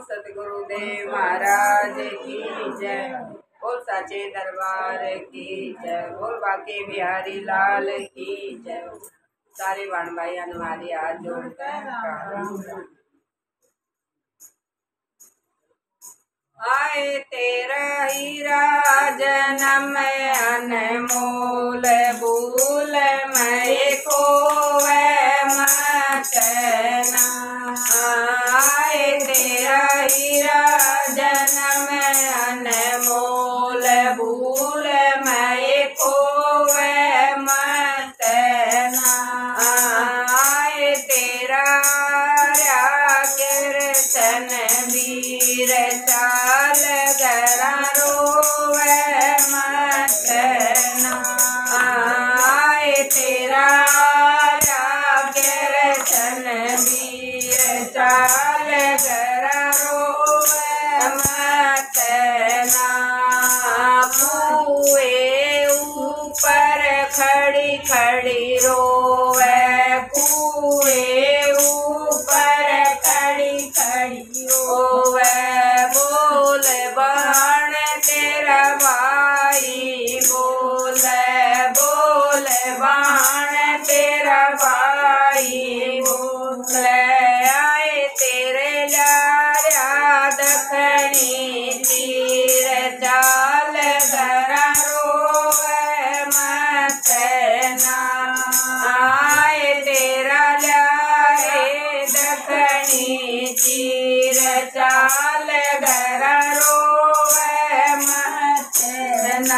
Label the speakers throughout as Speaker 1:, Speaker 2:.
Speaker 1: सतगुरुदेव महाराज की जय। बोल साचे दरबार की जय। बोल बाके बिहारी लाल की जय। सारे बहन भाई हमारी हाथ जोड़कर आए तेरा हीरा जन्म अनमोल भूल मैं खोवे मत ना। आए तेरा हीरा जन्म अनमोल भूल मैं खोवे मत ना। आए तेरा कीर्तन वीर चाल गरा रोवे मत ना। आए तेरा कीर्तन वीर चाल गरा रोवे मत ना। कुएं ऊपर खड़ी खड़ी रोवे कुएं ऊपर खड़ी खड़ी रोवे। बोल बाण तेरा भाई बोल बोल बाण तेरा भाई बोल। आए तेरे लारा दखनी तीर चाल गरा रोवे मत ना। आए तेरा लारे दखनी तीर चाल गरा रोवे मत ना।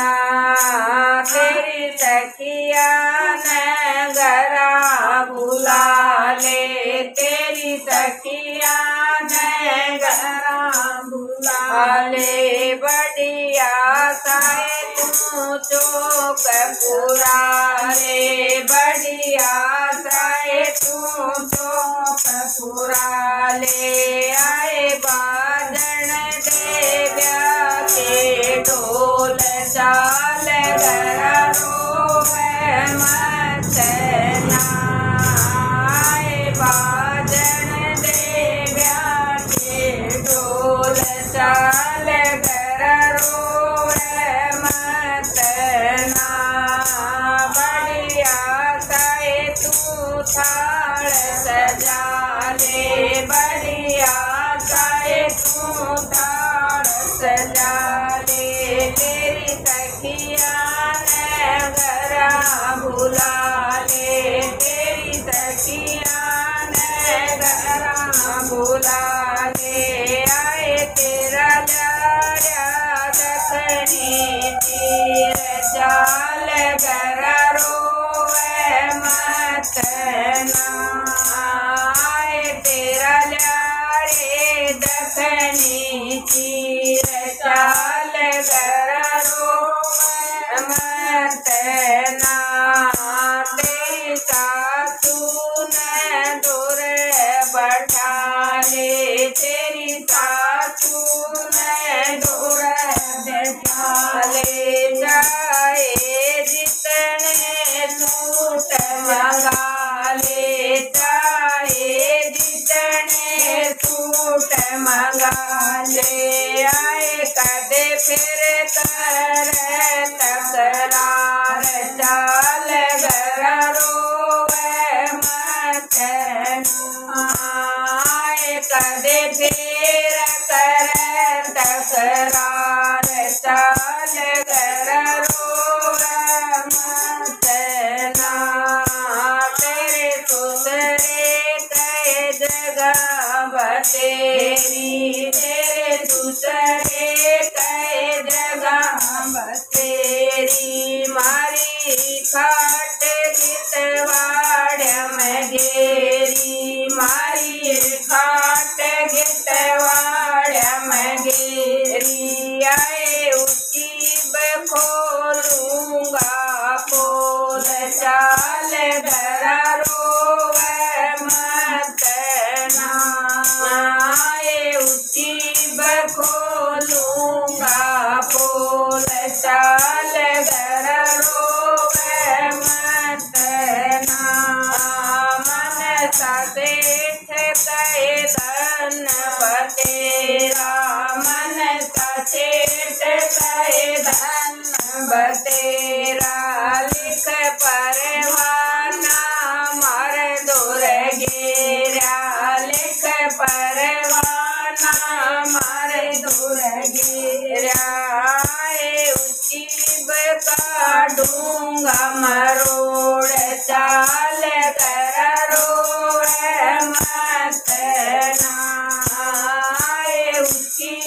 Speaker 1: तेरी सखिया ने गरा बुला ले तेरी सखिया ने गरा बुला ले। बढ़िया साए तू चौक पूरा रे बढ़िया साए तू चौक पूरा ले। आए बाजन देव्या के ढोल चाल गरा रोवे मत ना। आए बाजन देव्या के ढोल चाल गरा रोवे मत ना। बढ़िया साए तू थाल सजा ले बढ़िया साए तू थाल सजा ले। तेरी सखिया ने गरा बुला ले तेरी सखिया ने गरा बुला ले। आए तेरा लारा दखनी तीर चाल गरा रोवे मत ना। आए तेरा लारे दखनी तीर चाल गरा रोवे मत ना। तेरी सासू ने दूर बैठा ले तेरी सासू ने दूर बैठा ले। जाए जितने सूट मंगा ले चाहे जितने सूट मंगा ले। आए कदे फिर कर तकरार चाल गरा रोवे मत ना। आए कदे फिर कर तकरार चाल गरा रोवे मत ना। तेरे सुसरे कहे जगह बतेरी तेरे सुसरे कहे जगह बतेरी। मारी खाट गितवाड़ में गेरी मारी खाट गितवाड़ में गेरी। आए उसी खोलूंगा पोल चाल गरा रोवे मत ना। आए उसी खोलूंगा पोल चाल गरा रोवे मत ना। मन सा देख कहे धन बते कहे धन बतेरा लिख परवाना मार दूर गेरा लिख परवाना मार दूर गेरा उसकी काटूंगा मरोड़ चाल कर रोए मत नाए उसकी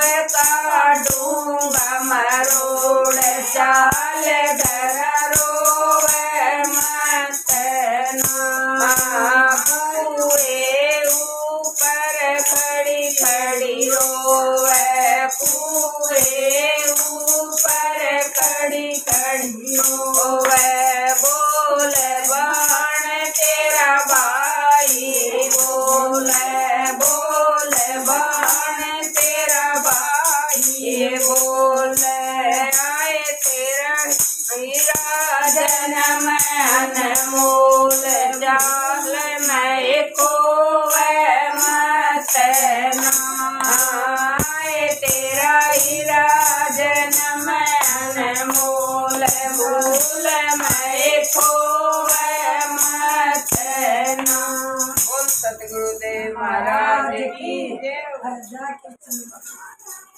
Speaker 1: काटूंगा मरोड़ चाल कर रोए मत ना कुएं ऊपर खड़ी खड़ी रोए कुएं ऊपर खड़ी खड़ी रोए बोल बाण तेरा भाई बोल बाण तेरा भाई बोल आए तेरा मेरा जन्म अनमोल जाल मैं खोवे मत नाए तेरा हीरा जन्म अनमोल भूल मैं खोवे मत ना। बोल सतगुरुदेव महाराज की जय।